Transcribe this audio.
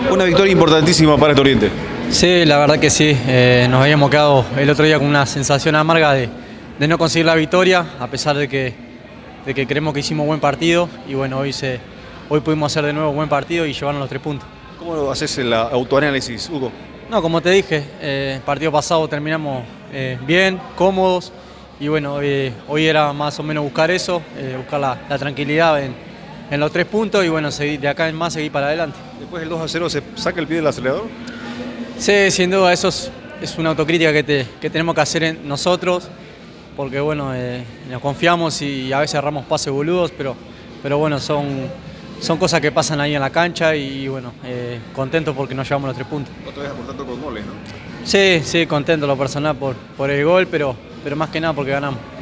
Una victoria importantísima para este Oriente. Sí, la verdad que sí. Nos habíamos quedado el otro día con una sensación amarga de no conseguir la victoria, a pesar de que creemos que hicimos buen partido. Y bueno, hoy pudimos hacer de nuevo buen partido y llevarnos los 3 puntos. ¿Cómo haces el autoanálisis, Hugo? No, como te dije, el partido pasado terminamos bien, cómodos. Y bueno, hoy era más o menos buscar eso, buscar la tranquilidad en los 3 puntos y bueno, seguir, de acá en más seguir para adelante. Después del 2-0, ¿se saca el pie del acelerador? Sí, sin duda, eso es una autocrítica que tenemos que hacer nosotros, porque bueno, nos confiamos y a veces erramos pases boludos, pero bueno, son cosas que pasan ahí en la cancha y bueno, contento porque nos llevamos los 3 puntos. Otra vez aportando con goles, ¿no? Sí, contento lo personal por el gol, pero más que nada porque ganamos.